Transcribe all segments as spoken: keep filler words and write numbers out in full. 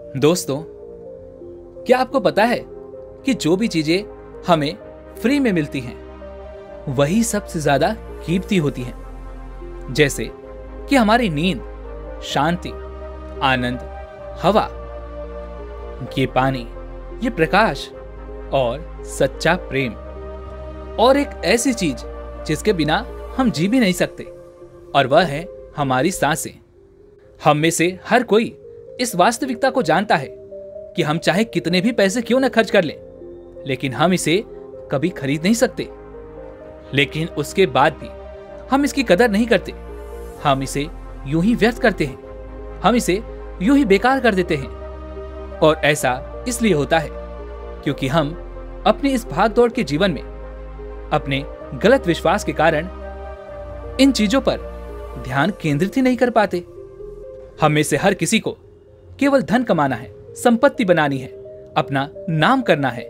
दोस्तों, क्या आपको पता है कि जो भी चीजें हमें फ्री में मिलती हैं वही सबसे ज्यादा कीमती होती हैं। जैसे कि हमारी नींद, शांति, आनंद, हवा, ये पानी, ये प्रकाश और सच्चा प्रेम, और एक ऐसी चीज जिसके बिना हम जी भी नहीं सकते, और वह है हमारी सांसें। हम में से हर कोई इस वास्तविकता को जानता है कि हम चाहे कितने भी पैसे क्यों न खर्च कर लें, लेकिन हम इसे कभी खरीद नहीं सकते। लेकिन उसके बाद भी हम इसकी कदर नहीं करते। हम इसे यूं ही व्यर्थ करते हैं, हम इसे यूं ही बेकार कर देते हैं। और ऐसा इसलिए होता है क्योंकि हम अपनी इस भागदौड़ के जीवन में अपने गलत विश्वास के कारण इन चीजों पर ध्यान केंद्रित ही नहीं कर पाते। हम में से हर किसी को केवल धन कमाना है, संपत्ति बनानी है, अपना नाम करना है।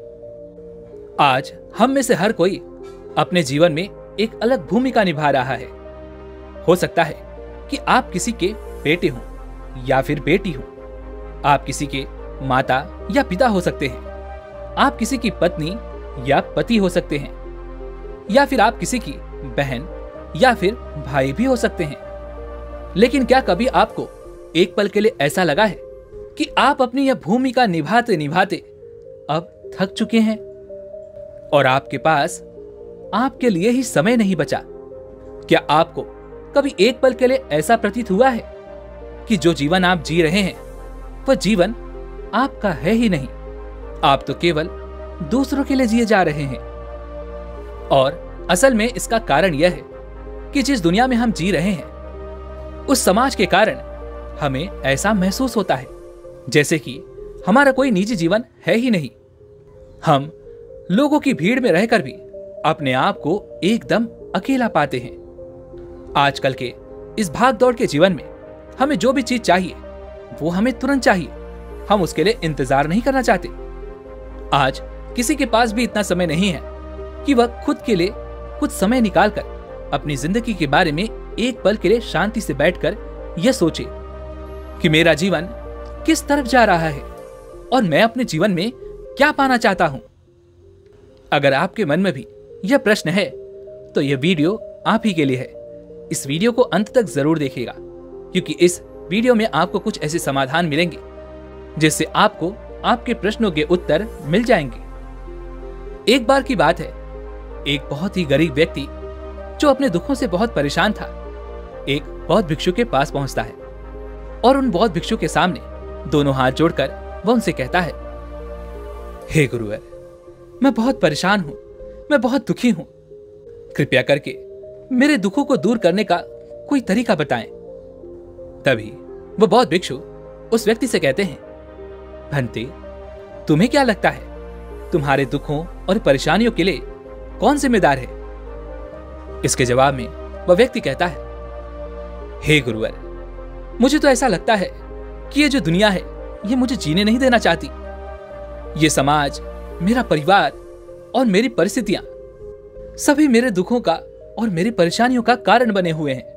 आज हम में से हर कोई अपने जीवन में एक अलग भूमिका निभा रहा है। हो सकता है कि आप किसी के बेटे हों या फिर बेटी हो, आप किसी के माता या पिता हो सकते हैं, आप किसी की पत्नी या पति हो सकते हैं, या फिर आप किसी की बहन या फिर भाई भी हो सकते हैं। लेकिन क्या कभी आपको एक पल के लिए ऐसा लगा है कि आप अपनी यह भूमिका निभाते निभाते अब थक चुके हैं और आपके पास आपके लिए ही समय नहीं बचा? क्या आपको कभी एक पल के लिए ऐसा प्रतीत हुआ है कि जो जीवन आप जी रहे हैं वह जीवन आपका है ही नहीं, आप तो केवल दूसरों के लिए जिए जा रहे हैं? और असल में इसका कारण यह है कि जिस दुनिया में हम जी रहे हैं उस समाज के कारण हमें ऐसा महसूस होता है जैसे कि हमारा कोई निजी जीवन है ही नहीं। हम लोगों की भीड़ में रहकर भी अपने आप को एकदम अकेला पाते हैं। आजकल के इस भागदौड़ के जीवन में हमें जो भी चीज चाहिए वो हमें तुरंत चाहिए। हम उसके लिए इंतजार नहीं करना चाहते। आज किसी के पास भी इतना समय नहीं है कि वह खुद के लिए कुछ समय निकालकर अपनी जिंदगी के बारे में एक पल के लिए शांति से बैठकर यह सोचे कि मेरा जीवन किस तरफ जा रहा है और मैं अपने जीवन में क्या पाना चाहता हूं। अगर आपके मन में भी यह प्रश्न है तो यह वीडियो आप ही के लिए है। इस वीडियो को अंत तक जरूर देखिएगा, क्योंकि इस वीडियो में आपको कुछ ऐसे समाधान मिलेंगे जिससे आपको आपके प्रश्नों के उत्तर मिल जाएंगे। एक बार की बात है, एक बहुत ही गरीब व्यक्ति जो अपने दुखों से बहुत परेशान था, एक बौद्ध भिक्षु के पास पहुंचता है और उन बौद्ध भिक्षु के सामने दोनों हाथ जोड़कर वह उनसे कहता है, हे गुरुवर, मैं बहुत परेशान हूं, मैं बहुत दुखी हूं। कृपया करके मेरे दुखों को दूर करने का कोई तरीका बताएं। तभी वह बौद्ध भिक्षु उस व्यक्ति से कहते हैं, भंते, तुम्हें क्या लगता है तुम्हारे दुखों और परेशानियों के लिए कौन जिम्मेदार है? इसके जवाब में वह व्यक्ति कहता है, हे गुरुवर, मुझे तो ऐसा लगता है कि ये जो दुनिया है ये मुझे जीने नहीं देना चाहती। ये समाज, मेरा परिवार और मेरी परिस्थितियां सभी मेरे दुखों का और मेरी परेशानियों का कारण बने हुए हैं।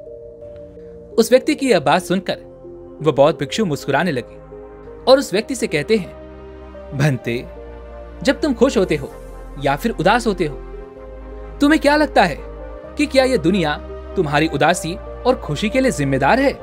उस व्यक्ति की यह बात सुनकर वह बौद्ध भिक्षु मुस्कुराने लगे और उस व्यक्ति से कहते हैं, भंते, जब तुम खुश होते हो या फिर उदास होते हो, तुम्हें क्या लगता है कि क्या यह दुनिया तुम्हारी उदासी और खुशी के लिए जिम्मेदार है?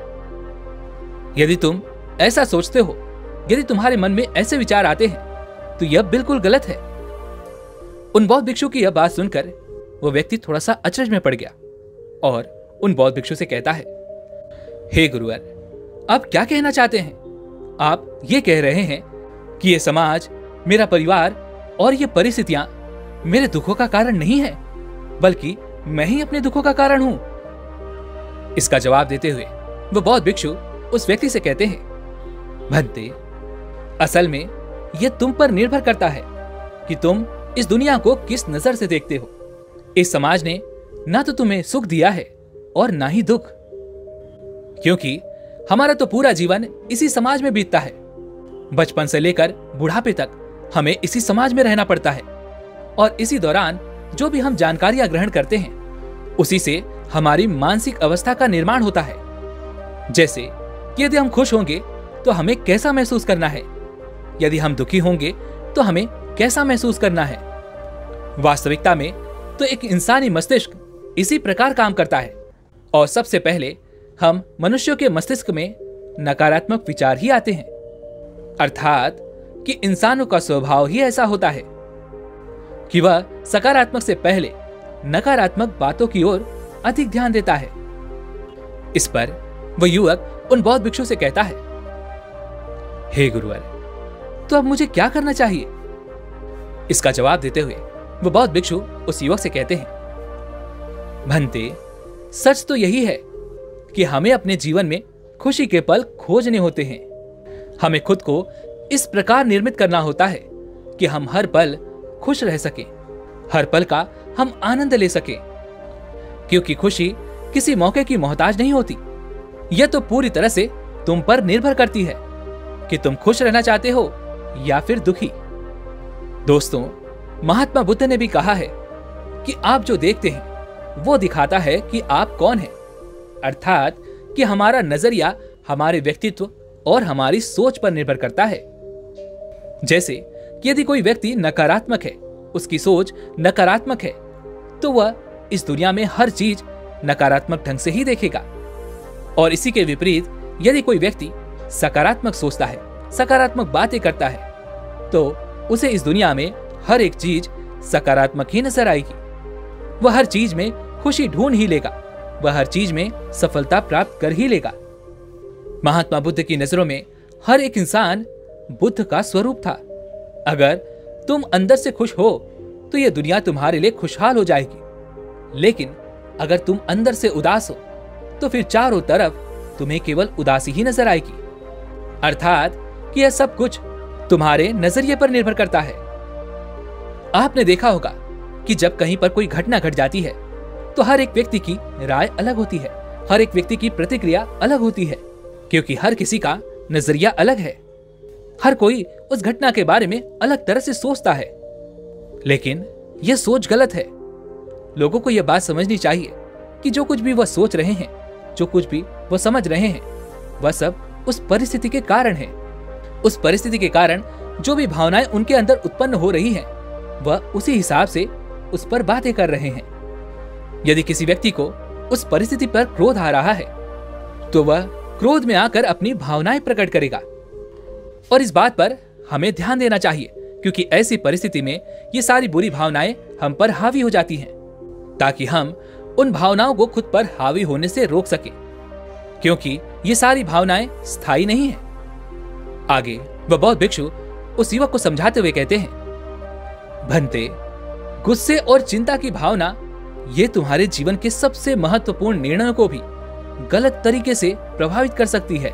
यदि तुम ऐसा सोचते हो, यदि तुम्हारे मन में ऐसे विचार आते हैं, तो यह बिल्कुल गलत है। उन बौद्ध भिक्षु की यह बात सुनकर वह व्यक्ति थोड़ा सा अचरज में पड़ गया और उन बौद्ध भिक्षु से कहता है, हे गुरुवर, आप क्या कहना चाहते हैं? आप ये कह रहे हैं कि यह समाज, मेरा परिवार और ये परिस्थितियां मेरे दुखों का कारण नहीं है, बल्कि मैं ही अपने दुखों का कारण हूं। इसका जवाब देते हुए वह बौद्ध भिक्षु उस व्यक्ति से कहते हैं, भंते, असल में यह तुम पर निर्भर करता है कि तुम इस दुनिया को किस नजर से देखते हो। इस समाज ने ना तो तुम्हें सुख दिया है और ना ही दुख, क्योंकि हमारा तो पूरा जीवन इसी समाज में बीतता है। बचपन से लेकर बुढ़ापे तक हमें इसी समाज में रहना पड़ता है और इसी दौरान जो भी हम जानकारियां ग्रहण करते हैं उसी से हमारी मानसिक अवस्था का निर्माण होता है। जैसे कि यदि हम खुश होंगे तो हमें कैसा महसूस करना है, यदि हम दुखी होंगे तो हमें कैसा महसूस करना है। वास्तविकता में तो एक इंसानी मस्तिष्क इसी प्रकार काम करता है और सबसे पहले हम मनुष्यों के मस्तिष्क में नकारात्मक विचार ही आते हैं, अर्थात कि इंसानों का स्वभाव ही ऐसा होता है कि वह सकारात्मक से पहले नकारात्मक बातों की ओर अधिक ध्यान देता है। इस पर वह युवक उन बौद्ध भिक्षु से कहता है, हे गुरुवर, तो अब मुझे क्या करना चाहिए? इसका जवाब देते हुए वह बौद्ध भिक्षु उस युवक से कहते हैं, भंते, सच तो यही है कि हमें अपने जीवन में खुशी के पल खोजने होते हैं। हमें खुद को इस प्रकार निर्मित करना होता है कि हम हर पल खुश रह सकें, हर पल का हम आनंद ले सकें, क्योंकि खुशी किसी मौके की मोहताज नहीं होती। यह तो पूरी तरह से तुम पर निर्भर करती है कि तुम खुश रहना चाहते हो या फिर दुखी। दोस्तों, महात्मा बुद्ध ने भी कहा है कि आप जो देखते हैं वो दिखाता है कि आप कौन हैं, अर्थात कि हमारा नजरिया हमारे व्यक्तित्व और हमारी सोच पर निर्भर करता है। जैसे कि यदि कोई व्यक्ति नकारात्मक है, उसकी सोच नकारात्मक है, तो वह इस दुनिया में हर चीज नकारात्मक ढंग से ही देखेगा। और इसी के विपरीत यदि कोई व्यक्ति सकारात्मक सोचता है, सकारात्मक बातें करता है, तो उसे इस दुनिया में हर एक चीज सकारात्मक ही नजर आएगी। वह हर चीज में खुशी ढूंढ ही लेगा, वह हर चीज में सफलता प्राप्त कर ही लेगा। महात्मा बुद्ध की नजरों में हर एक इंसान बुद्ध का स्वरूप था। अगर तुम अंदर से खुश हो तो यह दुनिया तुम्हारे लिए खुशहाल हो जाएगी, लेकिन अगर तुम अंदर से उदास हो तो फिर चारों तरफ तुम्हें केवल उदासी ही नजर आएगी, अर्थात कि यह सब कुछ तुम्हारे नजरिए पर निर्भर करता है। आपने देखा होगा कि जब कहीं पर कोई घटना घट जाती है तो हर एक व्यक्ति की राय अलग होती है, हर एक व्यक्ति की प्रतिक्रिया अलग होती है, क्योंकि हर किसी का नजरिया अलग है। हर कोई उस घटना के बारे में अलग तरह से सोचता है, लेकिन यह सोच गलत है। लोगों को यह बात समझनी चाहिए कि जो कुछ भी वह सोच रहे हैं, जो कुछ भी वह समझ रहे हैं, वह सब उस परिस्थिति के कारण है। उस परिस्थिति के कारण जो भी भावनाएं उनके अंदर उत्पन्न हो रही हैं, वह उसी हिसाब से उस पर बातें कर रहे हैं। यदि किसी व्यक्ति को उस परिस्थिति पर क्रोध आ रहा है, तो वह क्रोध में आकर अपनी भावनाएं प्रकट करेगा। और इस बात पर हमें ध्यान देना चाहिए, क्योंकि ऐसी परिस्थिति में ये सारी बुरी भावनाएं हम पर हावी हो जाती हैं, ताकि हम उन भावनाओं को खुद पर हावी होने से रोक सके, क्योंकि ये सारी भावनाएं स्थायी नहीं है। आगे वह बौद्ध भिक्षु उस युवक को समझाते हुए कहते हैं, भंते, गुस्से और चिंता की भावना ये तुम्हारे जीवन के सबसे महत्वपूर्ण निर्णयों को भी गलत तरीके से प्रभावित कर सकती है।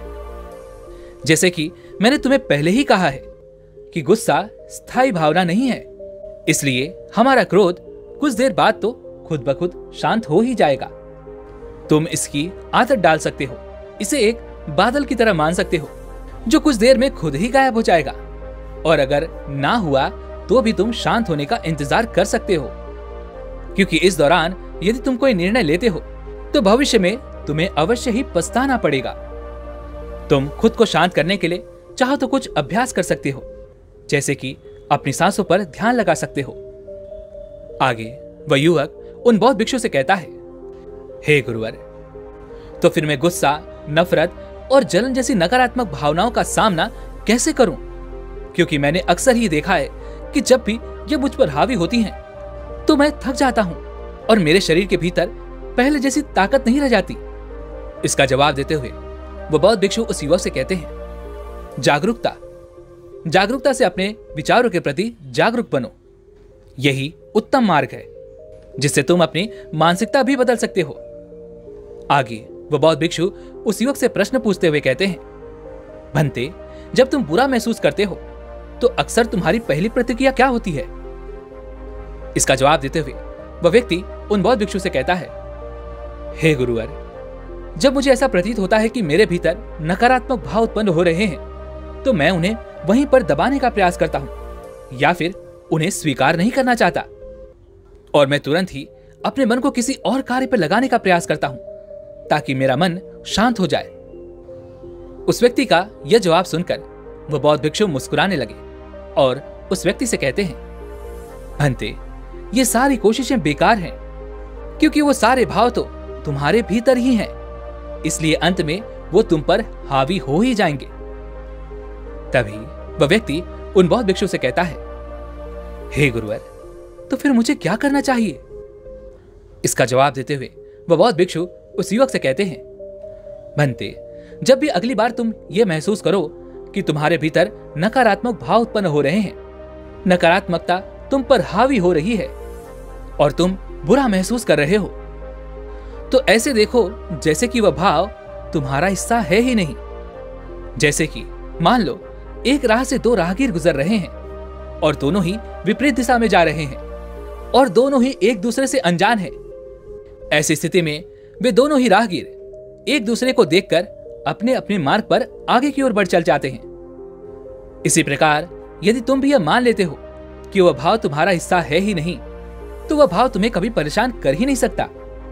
जैसे कि मैंने तुम्हें पहले ही कहा है कि गुस्सा स्थायी भावना नहीं है, इसलिए हमारा क्रोध कुछ देर बाद तो खुद ब खुद शांत हो ही जाएगा। तुम इसकी आदत डाल सकते हो, इसे एक बादल की तरह मान सकते हो जो कुछ देर में खुद ही गायब हो जाएगा, और अगर ना हुआ तो भी तुम शांत होने का इंतजार कर सकते हो, क्योंकि इस दौरान यदि तुम कोई निर्णय लेते हो तो भविष्य में तुम्हें अवश्य ही पछताना पड़ेगा। तुम खुद को शांत करने के लिए चाहो तो कुछ अभ्यास कर सकते हो, जैसे कि अपनी सांसों पर ध्यान लगा सकते हो। आगे वह युवक उन बौद्ध भिक्षु से कहता है, हे गुरुवर, तो फिर मैं गुस्सा, नफरत और जलन जैसी नकारात्मक भावनाओं का सामना कैसे करूं? क्योंकि मैंने अक्सर ही देखा है कि जब भी ये मुझ पर हावी होती हैं, तो मैं थक जाता हूं और मेरे शरीर के भीतर पहले जैसी ताकत नहीं रह जाती। इसका जवाब देते हुए वो बौद्ध भिक्षु उस युवक से कहते हैं, जागरूकता जागरूकता से अपने विचारों के प्रति जागरूक बनो। यही उत्तम मार्ग है जिससे तुम अपनी मानसिकता भी बदल सकते हो। आगे वो बौद्ध भिक्षु उस युवक से प्रश्न पूछते हुए कहते हैं, भंते, जब तुम बुरा महसूस करते हो तो अक्सर तुम्हारी पहली प्रतिक्रिया क्या होती है? इसका जवाब देते हुए वह व्यक्ति उन बौद्ध भिक्षु से कहता है, हे गुरुवर, जब मुझे ऐसा प्रतीत होता है कि मेरे भीतर नकारात्मक भाव उत्पन्न हो रहे हैं, तो मैं उन्हें वहीं पर दबाने का प्रयास करता हूं या फिर उन्हें स्वीकार नहीं करना चाहता, और मैं तुरंत ही अपने मन को किसी और कार्य पर लगाने का प्रयास करता हूं ताकि मेरा मन शांत हो जाए। उस व्यक्ति का यह जवाब सुनकर वह बौद्ध भिक्षु मुस्कुराने लगे और उस व्यक्ति से कहते हैं, भंते, ये सारी कोशिशें बेकार हैं, क्योंकि वो सारे भाव तो तुम्हारे भीतर ही हैं, इसलिए अंत में वो तुम पर हावी हो ही जाएंगे। तभी वह व्यक्ति उन बौद्ध भिक्षु से कहता है, हे गुरुवर, तो फिर मुझे क्या करना चाहिए? इसका जवाब देते हुए वह बौद्ध भिक्षु उस युवक से कहते हैं, भंते, जब भी अगली बार तुम ये महसूस करो कि तुम्हारे भीतर नकारात्मक भाव उत्पन्न हो रहे हैं, नकारात्मकता तुम पर हावी हो रही है और तुम बुरा महसूस कर रहे हो, तो ऐसे देखो जैसे कि वह भाव तुम्हारा हिस्सा है ही नहीं। जैसे कि मान लो एक राह से दो राहगीर गुजर रहे हैं और दोनों ही विपरीत दिशा में जा रहे हैं और दोनों ही एक दूसरे से अनजान हैं। ऐसी स्थिति में वे दोनों ही राहगीर एक दूसरे को देखकर अपने अपने मार्ग पर आगे की ओर बढ़ चल जाते हैं। इसी प्रकार यदि तुम भी यह मान लेते हो कि वह भाव तुम्हारा हिस्सा है ही नहीं, तो वह भाव तुम्हें कभी परेशान कर ही नहीं सकता।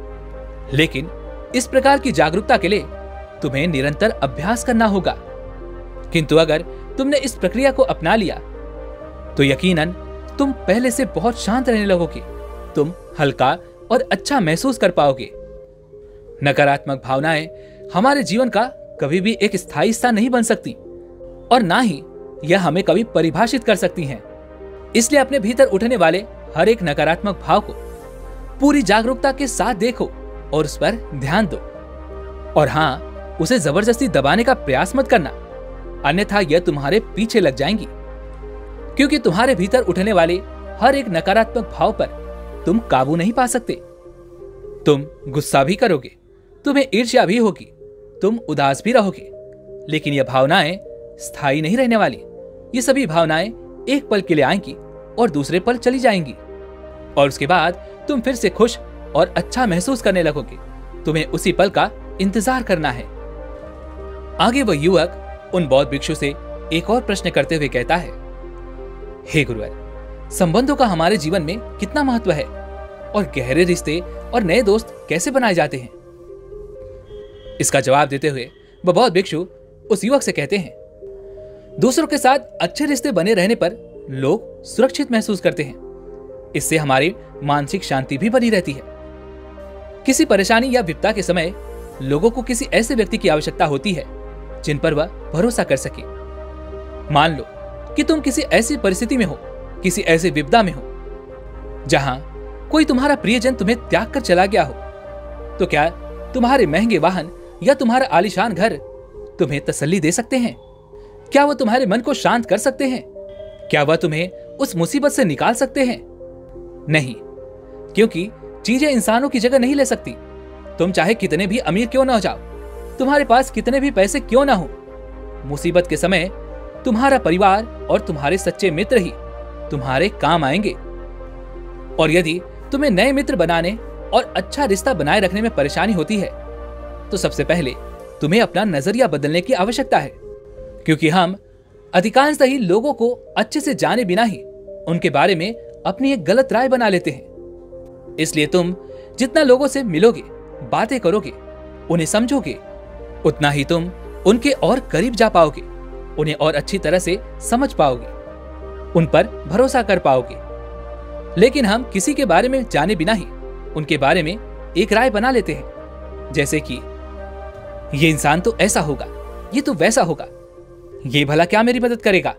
लेकिन इस प्रकार की जागरूकता के लिए तुम्हें निरंतर अभ्यास करना होगा। किंतु अगर तुमने इस प्रक्रिया को अपना लिया तो यकीनन तुम पहले से बहुत शांत रहने लगोगे, तुम हल्का और अच्छा महसूस कर पाओगे। नकारात्मक भावनाएं हमारे जीवन का कभी भी एक स्थायी हिस्सा नहीं बन सकती और ना ही यह हमें कभी परिभाषित कर सकती हैं। इसलिए अपने भीतर उठने वाले हर एक नकारात्मक भाव को पूरी जागरूकता के साथ देखो और उस पर ध्यान दो। और हाँ, उसे जबरदस्ती दबाने का प्रयास मत करना, अन्यथा यह तुम्हारे पीछे लग जाएंगी। क्योंकि तुम्हारे भीतर उठने वाले हर एक नकारात्मक भाव पर तुम काबू नहीं पा सकते। तुम गुस्सा भी करोगे, तुम्हें ईर्ष्या भी होगी, तुम उदास भी रहोगे, लेकिन यह भावनाएं स्थायी नहीं रहने वाली। ये सभी भावनाएं एक पल के लिए आएंगी और दूसरे पल चली जाएंगी और उसके बाद तुम फिर से खुश और अच्छा महसूस करने लगोगे। तुम्हें उसी पल का इंतजार करना है। आगे वह युवक उन बौद्ध भिक्षु से एक और प्रश्न करते हुए कहता है, हे गुरुवर, संबंधों का हमारे जीवन में कितना महत्व है और गहरे रिश्ते और नए दोस्त कैसे बनाए जाते हैं? इसका जवाब देते हुए वह बौद्ध भिक्षु उस युवक से कहते हैं, दूसरों के साथ अच्छे रिश्ते बने रहने पर लोग सुरक्षित महसूस करते हैं। इससे हमारी मानसिक शांति भी बनी रहती है। किसी परेशानी या विपदा के समय लोगों को किसी ऐसे व्यक्ति की आवश्यकता होती है जिन पर वह भरोसा कर सके। मान लो कि तुम किसी ऐसी परिस्थिति में हो, किसी ऐसे विपदा में हो जहां कोई तुम्हारा प्रियजन तुम्हें त्याग कर चला गया हो, तो क्या तुम्हारे महंगे वाहन या तुम्हारा आलीशान घर तुम्हें तसल्ली दे सकते हैं? क्या वह तुम्हारे मन को शांत कर सकते हैं? क्या वह तुम्हें उस मुसीबत से निकाल सकते हैं? नहीं, क्योंकि चीजें इंसानों की जगह नहीं ले सकती। तुम चाहे कितने भी अमीर क्यों ना हो जाओ, तुम्हारे पास कितने भी पैसे क्यों ना हो, मुसीबत के समय तुम्हारा परिवार और तुम्हारे सच्चे मित्र ही तुम्हारे काम आएंगे। और यदि तुम्हें नए मित्र बनाने और अच्छा रिश्ता बनाए रखने में परेशानी होती है, तो सबसे पहले तुम्हें अपना नजरिया बदलने की आवश्यकता है। क्योंकि हम अधिकांशतः ही लोगों को अच्छे से जाने बिना ही उनके बारे में अपनी एक गलत राय बना लेते हैं। इसलिए तुम जितना लोगों से मिलोगे, बातें करोगे, उन्हें समझोगे, उतना ही तुम उनके और करीब जा पाओगे, उन्हें और अच्छी तरह से समझ पाओगे, उन पर भरोसा कर पाओगे। लेकिन हम किसी के बारे में जाने बिना ही उनके बारे में एक राय बना लेते हैं, जैसे कि ये इंसान तो ऐसा होगा, ये तो वैसा होगा, ये भला क्या मेरी मदद करेगा।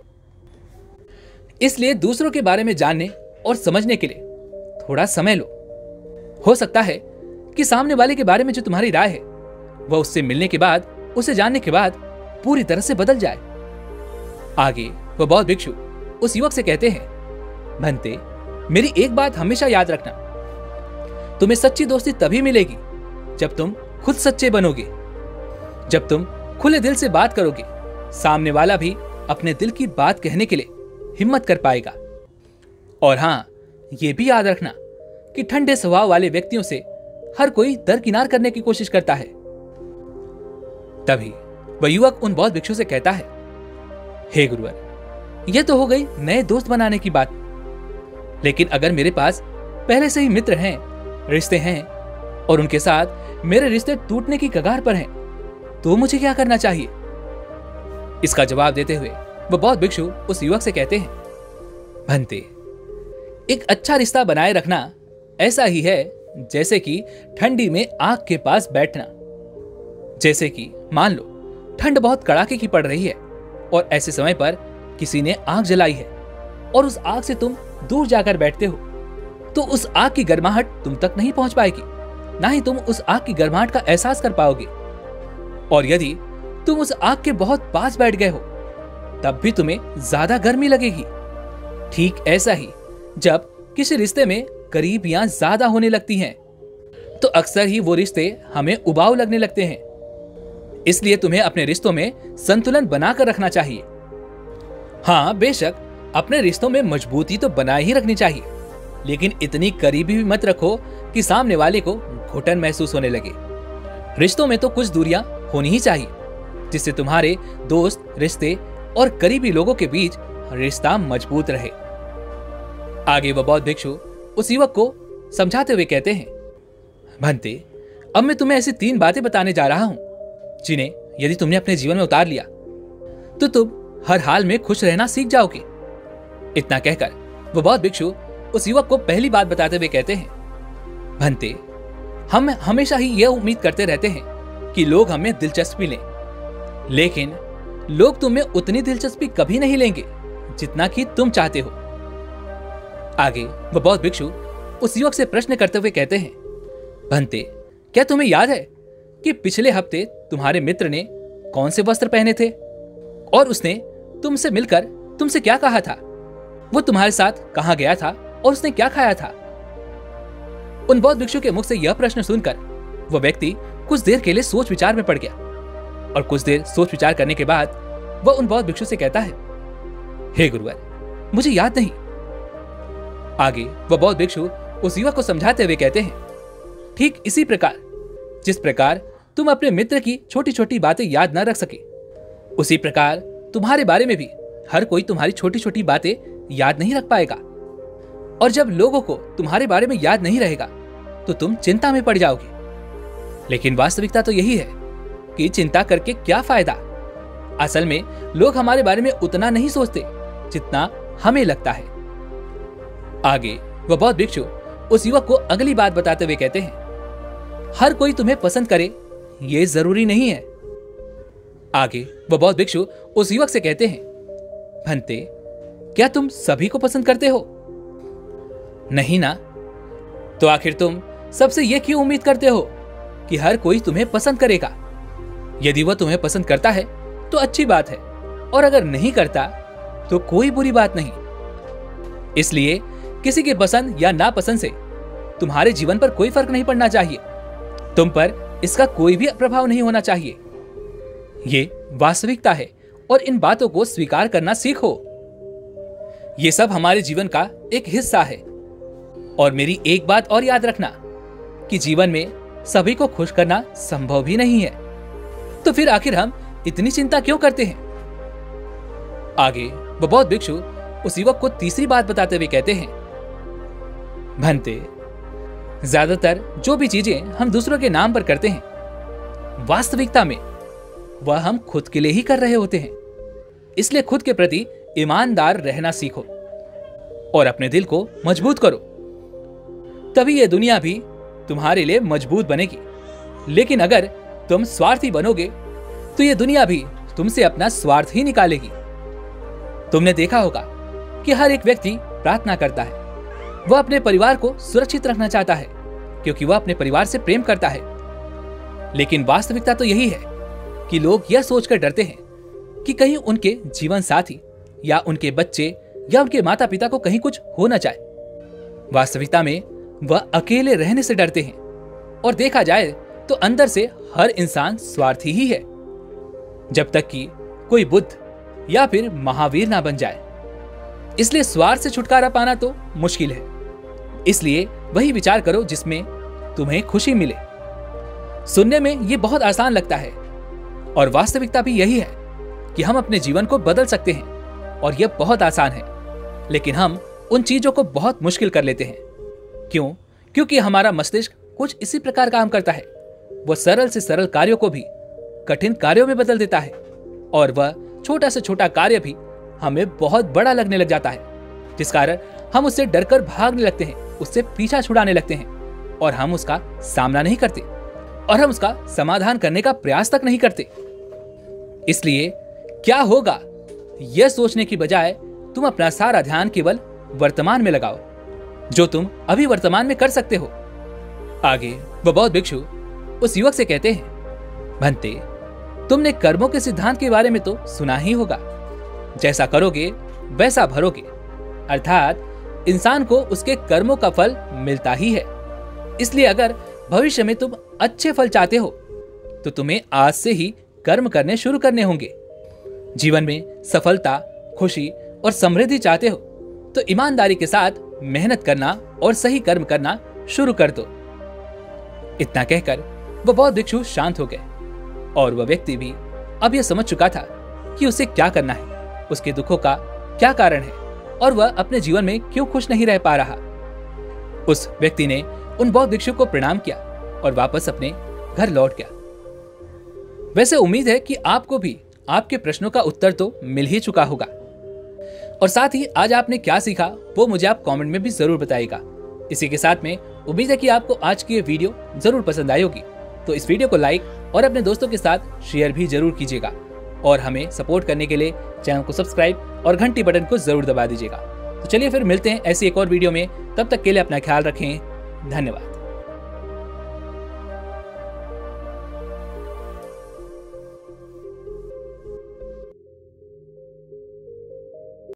इसलिए दूसरों के बारे में जानने और समझने के लिए थोड़ा समय लो। हो सकता है कि सामने वाले के बारे में जो तुम्हारी राय है वह उससे मिलने के बाद, उसे जानने के बाद पूरी तरह से बदल जाए। आगे वह बौद्ध भिक्षु उस युवक से कहते हैं, भंते, मेरी एक बात हमेशा याद रखना, तुम्हें सच्ची दोस्ती तभी मिलेगी जब तुम खुद सच्चे बनोगे। जब तुम खुले दिल से बात करोगे, सामने वाला भी अपने दिल की बात कहने के लिए हिम्मत कर पाएगा। और हाँ, यह भी याद रखना कि ठंडे स्वभाव वाले व्यक्तियों से हर कोई दरकिनार करने की कोशिश करता है। तभी वह युवक उन बौद्ध भिक्षु से कहता है, हे गुरुवर, यह तो हो गई नए दोस्त बनाने की बात, लेकिन अगर मेरे पास पहले से ही मित्र हैं, रिश्ते हैं और उनके साथ मेरे रिश्ते टूटने की कगार पर हैं, तो मुझे क्या करना चाहिए? इसका जवाब देते हुए वह बौद्ध भिक्षु उस युवक से कहते हैं, भंते, एक अच्छा रिश्ता बनाए रखना ऐसा ही है जैसे कि ठंडी में आग के पास बैठना। जैसे कि मान लो ठंड बहुत कड़ाके की पड़ रही है और ऐसे समय पर किसी ने आग जलाई है और उस आग से तुम दूर जाकर बैठते हो, तो उस आग की गर्माहट तुम तक नहीं पहुंच पाएगी, ना ही तुम उस आग की गर्माहट का एहसास कर पाओगे। और यदि तुम उस आग के बहुत पास बैठ गए हो तब भी तुम्हें ज्यादा गर्मी लगेगी। ठीक ऐसा ही जब किसी रिश्ते में करीबियां ज्यादा होने लगती हैं तो अक्सर ही वो रिश्ते हमें उबाऊ लगने लगते हैं। इसलिए तुम्हें अपने रिश्तों में संतुलन बनाकर रखना चाहिए। हाँ, बेशक अपने रिश्तों में मजबूती तो बनाए ही रखनी चाहिए, लेकिन इतनी करीबी भी मत रखो कि सामने वाले को घुटन महसूस होने लगे। रिश्तों में तो कुछ दूरियां होनी ही चाहिए जिससे तुम्हारे दोस्त, रिश्ते और करीबी लोगों के बीच रिश्ता मजबूत रहे। आगे वह बौद्ध भिक्षु उस युवक को समझाते हुए कहते हैं, भंते, अब मैं तुम्हें ऐसी तीन बातें बताने जा रहा हूं जिन्हें यदि तुमने अपने जीवन में उतार लिया तो तुम हर हाल में खुश रहना सीख जाओगे। इतना कहकर वह बौद्ध भिक्षु उस युवक को पहली बात बताते हुए कहते हैं, भंते, हम हमेशा ही यह उम्मीद करते रहते हैं कि लोग हमें दिलचस्पी लें, लेकिन लोग तुम्हें उतनी दिलचस्पी कभी नहीं लेंगे जितना कि तुम चाहते हो। आगे वह बौद्ध भिक्षु उस युवक से प्रश्न करते हुए कहते हैं, भंते, क्या तुम्हें याद है कि पिछले हफ्ते तुम्हारे मित्र ने कौन से वस्त्र पहने थे और उसने तुमसे मिलकर तुमसे क्या कहा था? वो तुम्हारे साथ कहां गया था और उसने क्या खाया था? उन बौद्ध भिक्षु के मुख से यह प्रश्न सुनकर वह व्यक्ति कुछ देर के लिए सोच विचार में पड़ गया और कुछ देर सोच विचार करने के बाद वह उन बौद्ध भिक्षु से कहता है, हे गुरुवर, मुझे याद नहीं। आगे वह बौद्ध भिक्षु उस युवक को समझाते हुए कहते हैं, ठीक इसी प्रकार जिस प्रकार तुम अपने मित्र की छोटी छोटी बातें याद न रख सके, उसी प्रकार तुम्हारे बारे में भी हर कोई तुम्हारी छोटी छोटी बातें याद नहीं रख पाएगा। और जब लोगों को तुम्हारे बारे में याद नहीं रहेगा तो तुम चिंता में पड़ जाओगे। लेकिन वास्तविकता तो यही है कि चिंता करके क्या फायदा। असल में लोग हमारे बारे में उतना नहीं सोचते जितना हमें लगता है। आगे वह बौद्ध भिक्षु उस युवक को अगली बात बताते हुए कहते हैं, हर कोई तुम्हें पसंद करे ये जरूरी नहीं है। आगे वह बौद्ध भिक्षु उस युवक से कहते हैं, भंते, क्या तुम सभी को पसंद करते हो? नहीं ना, तो आखिर तुम सबसे यह क्यों उम्मीद करते हो कि हर कोई तुम्हें पसंद करेगा? यदि वह तुम्हें पसंद करता है तो अच्छी बात है, और अगर नहीं करता तो कोई बुरी बात नहीं। इसलिए किसी के पसंद या नापसंद से तुम्हारे जीवन पर कोई फर्क नहीं पड़ना चाहिए। तुम पर इसका कोई भी प्रभाव नहीं होना चाहिए। ये वास्तविकता है और इन बातों को स्वीकार करना सीखो। ये सब हमारे जीवन का एक हिस्सा है। और मेरी एक बात और याद रखना कि जीवन में सभी को खुश करना संभव भी नहीं है, तो फिर आखिर हम इतनी चिंता क्यों करते हैं? आगे वह बौद्ध भिक्षु उस युवक को तीसरी बात बताते हुए कहते हैं, भंते, ज्यादातर जो भी चीजें हम दूसरों के नाम पर करते हैं वास्तविकता में वह हम खुद के लिए ही कर रहे होते हैं। इसलिए खुद के प्रति ईमानदार रहना सीखो और अपने दिल को मजबूत करो, तभी यह दुनिया भी तुम्हारे लिए मजबूत बनेगी। लेकिन अगर तुम स्वार्थी बनोगे तो यह दुनिया भी तुमसे अपना स्वार्थ ही निकालेगी। तुमने देखा होगा कि हर एक व्यक्ति प्रार्थना करता है, वह अपने परिवार को सुरक्षित रखना चाहता है क्योंकि वह अपने परिवार से प्रेम करता है। लेकिन वास्तविकता तो यही है कि लोग यह सोचकर डरते हैं कि कहीं उनके जीवन साथी या उनके बच्चे या उनके माता पिता को कहीं कुछ हो न जाए। वास्तविकता में वह अकेले रहने से डरते हैं, और देखा जाए तो अंदर से हर इंसान स्वार्थी ही है, जब तक कि कोई बुद्ध या फिर महावीर ना बन जाए। इसलिए स्वार्थ से छुटकारा पाना तो मुश्किल है। इसलिए वही विचार करो जिसमें तुम्हें खुशी मिले। सुनने में यह बहुत आसान लगता है, और वास्तविकता भी यही है कि हम अपने जीवन को बदल सकते हैं, और यह बहुत आसान है। लेकिन हम उन चीजों को बहुत मुश्किल कर लेते हैं। क्यों? क्योंकि हमारा मस्तिष्क कुछ इसी प्रकार काम करता है। वह सरल से सरल कार्यों को भी कठिन कार्यों में बदल देता है, और वह छोटा से छोटा कार्य भी हमें बहुत बड़ा लगने लग जाता है, जिस कारण हम उससे डरकर भागने लगते हैं, उससे पीछा छुड़ाने लगते हैं और हम उसका सामना नहीं करते और हम उसका समाधान करने का प्रयास तक नहीं करते। इसलिए क्या होगा, यह सोचने की बजाय तुम अपना सारा ध्यान केवल वर्तमान में लगाओ, जो तुम अभी वर्तमान में कर सकते हो। आगे वह बौद्ध भिक्षु उस युवक से कहते हैं, भंते, तुमने कर्मों के सिद्धांत के बारे में तो सुना ही होगा, जैसा करोगे वैसा भरोगे, अर्थात इंसान को उसके कर्मों का फल मिलता ही है। इसलिए अगर भविष्य में तुम अच्छे फल चाहते हो तो तुम्हें आज से ही कर्म करने शुरू करने होंगे। जीवन में सफलता, खुशी और समृद्धि चाहते हो तो ईमानदारी के साथ मेहनत करना और सही कर्म करना शुरू कर दो। इतना कहकर वह बौद्ध भिक्षु शांत हो गए और वह व्यक्ति भी अब यह समझ चुका था कि उसे क्या करना है, उसके दुखों का क्या कारण है और वह अपने जीवन में क्यों खुश नहीं रह पा रहा। उस व्यक्ति ने उन बौद्ध भिक्षु को प्रणाम किया और वापस अपने घर लौट गया। वैसे उम्मीद है कि आपको भी आपके प्रश्नों का उत्तर तो मिल ही चुका होगा और साथ ही आज आपने क्या सीखा वो मुझे आप कमेंट में भी जरूर बताइएगा। इसी के साथ में उम्मीद है कि आपको आज की ये वीडियो जरूर पसंद आई होगी, तो इस वीडियो को लाइक और अपने दोस्तों के साथ शेयर भी जरूर कीजिएगा और हमें सपोर्ट करने के लिए चैनल को सब्सक्राइब और घंटी बटन को जरूर दबा दीजिएगा। तो चलिए फिर मिलते हैं ऐसी एक और वीडियो में, तब तक के लिए अपना ख्याल रखें। धन्यवाद।